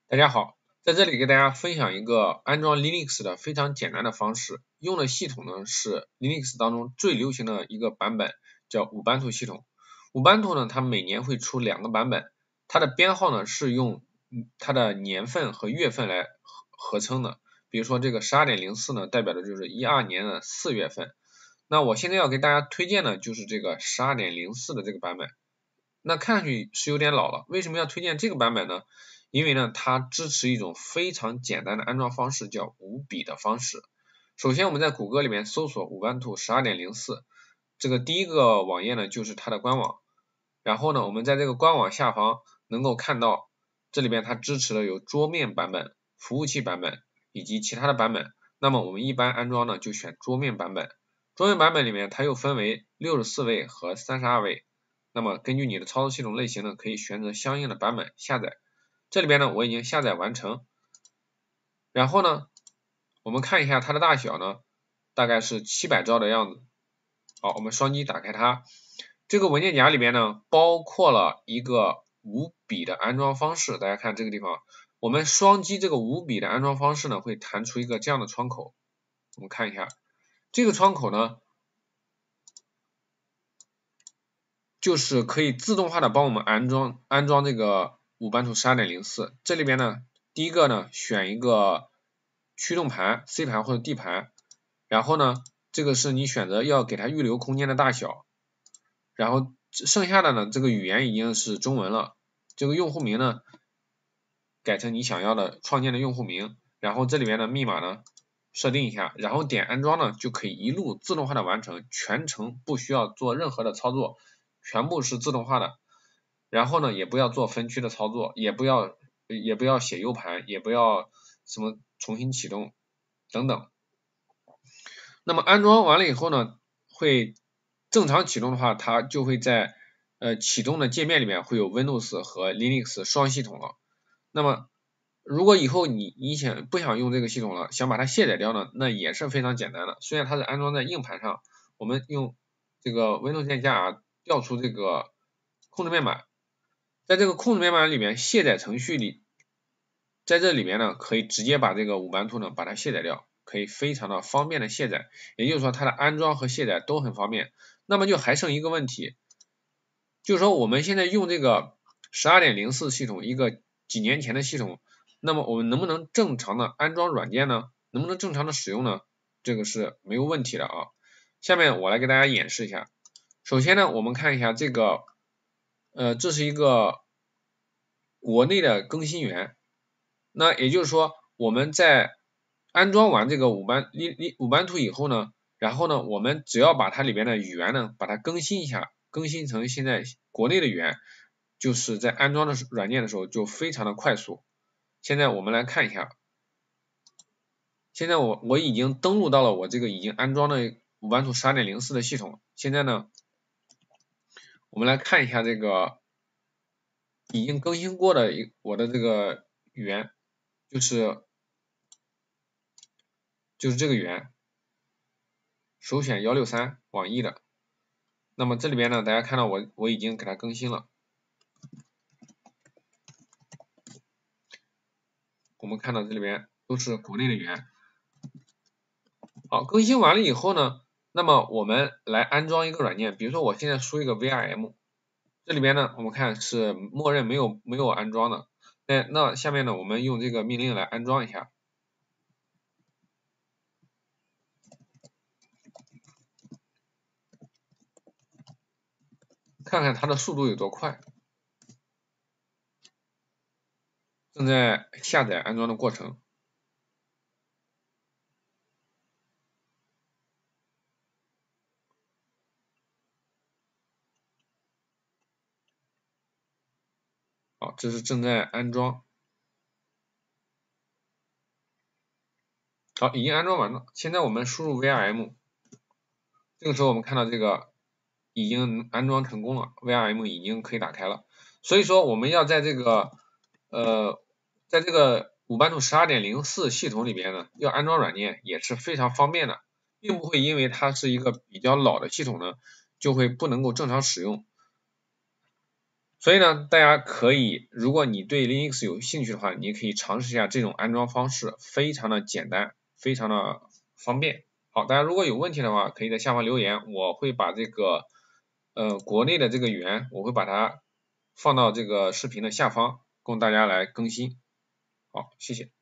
大家好，在这里给大家分享一个安装 Linux 的非常简单的方式，用的系统呢是 Linux 当中最流行的一个版本，叫Ubuntu系统。Ubuntu 呢，它每年会出2个版本，它的编号呢是用它的年份和月份来合称的。比如说这个 12.04 呢，代表的就是12年的4月份。那我现在要给大家推荐的就是这个 12.04 的这个版本。那看上去是有点老了，为什么要推荐这个版本呢？因为呢，它支持一种非常简单的安装方式，叫无笔的方式。首先我们在谷歌里面搜索 Ubuntu 12.04，这个第一个网页呢就是它的官网。然后呢，我们在这个官网下方能够看到，这里边它支持的有桌面版本、服务器版本以及其他的版本。那么我们一般安装呢就选桌面版本。桌面版本里面它又分为64位和32位。那么根据你的操作系统类型呢，可以选择相应的版本下载。这里边呢我已经下载完成，然后呢我们看一下它的大小呢，大概是700兆的样子。好，我们双击打开它，这个文件夹里边呢包括了一个无笔的安装方式。大家看这个地方，我们双击这个无笔的安装方式呢，会弹出一个这样的窗口。我们看一下这个窗口呢，就是可以自动化的帮我们安装这个Ubuntu 12.04。这里边呢，第一个呢选一个驱动盘 C 盘或者 D 盘，然后呢这个是你选择要给它预留空间的大小，然后剩下的呢这个语言已经是中文了，这个用户名呢改成你想要的创建的用户名，然后这里边的密码呢设定一下，然后点安装呢就可以一路自动化的完成，全程不需要做任何的操作，全部是自动化的。然后呢也不要做分区的操作，也不要写 U 盘，也不要什么重新启动等等。那么安装完了以后呢，会正常启动的话，它就会在启动的界面里面会有 Windows 和 Linux 双系统了。那么如果以后你不想用这个系统了，想把它卸载掉呢，那也是非常简单的。虽然它是安装在硬盘上，我们用这个 Windows 键加 R 调出这个控制面板，在这个控制面板里面卸载程序里，在这里面呢可以直接把这个Ubuntu呢把它卸载掉，可以非常的方便的卸载，也就是说它的安装和卸载都很方便。那么就还剩一个问题，就是说我们现在用这个 12.04 系统，一个几年前的系统，那么我们能不能正常的安装软件呢？能不能正常的使用呢？这个是没有问题的啊。下面我来给大家演示一下。首先呢，我们看一下这个这是一个国内的更新源，那也就是说我们在安装完这个Ubuntu以后呢，然后呢我们只要把它里边的语言呢把它更新一下，更新成现在国内的语言，就是在安装的软件的时候就非常的快速。现在我们来看一下，现在我已经登录到了我这个已经安装的Ubuntu 12.04的系统。现在呢我们来看一下这个已经更新过的我的这个语言，就是这个语言，首选163网易的。那么这里边呢，大家看到我已经给它更新了。我们看到这里边都是国内的语言。好，更新完了以后呢，那么我们来安装一个软件，比如说我现在输一个 VRM， 这里边呢我们看是默认没有安装的。那下面呢我们用这个命令来安装一下。看看它的速度有多快，正在下载安装的过程。好，这是正在安装。好，已经安装完了。现在我们输入 VRM， 这个时候我们看到这个已经安装成功了 ，VRM 已经可以打开了。所以说我们要在这个Ubuntu 12.04系统里边呢，要安装软件也是非常方便的，并不会因为它是一个比较老的系统呢，就会不能够正常使用。 所以呢，大家可以，如果你对 Linux 有兴趣的话，你可以尝试一下这种安装方式，非常的简单，非常的方便。好，大家如果有问题的话，可以在下方留言，我会把这个国内的这个源，我会把它放到这个视频的下方，供大家来更新。好，谢谢。